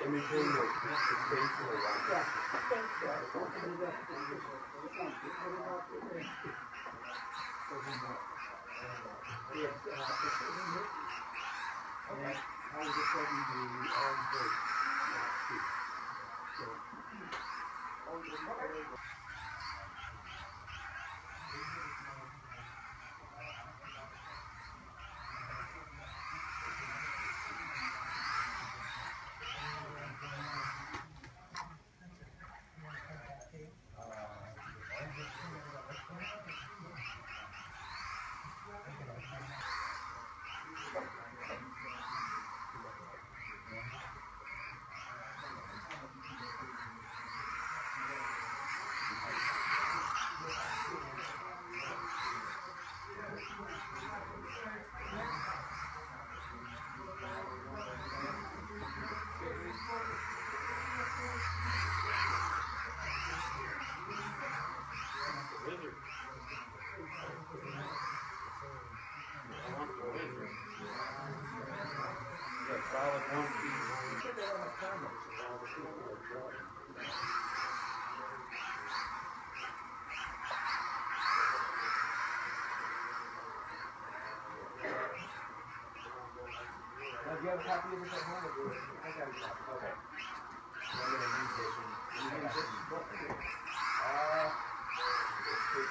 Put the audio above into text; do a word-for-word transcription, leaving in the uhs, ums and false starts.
maintain the space for a while. Yeah, thank you. And all of a sudden the arms break. So, solid one piece. Now, do you have a copy of this at home? Or do you? I got a copy. Okay. I'm going to use this one. Uh,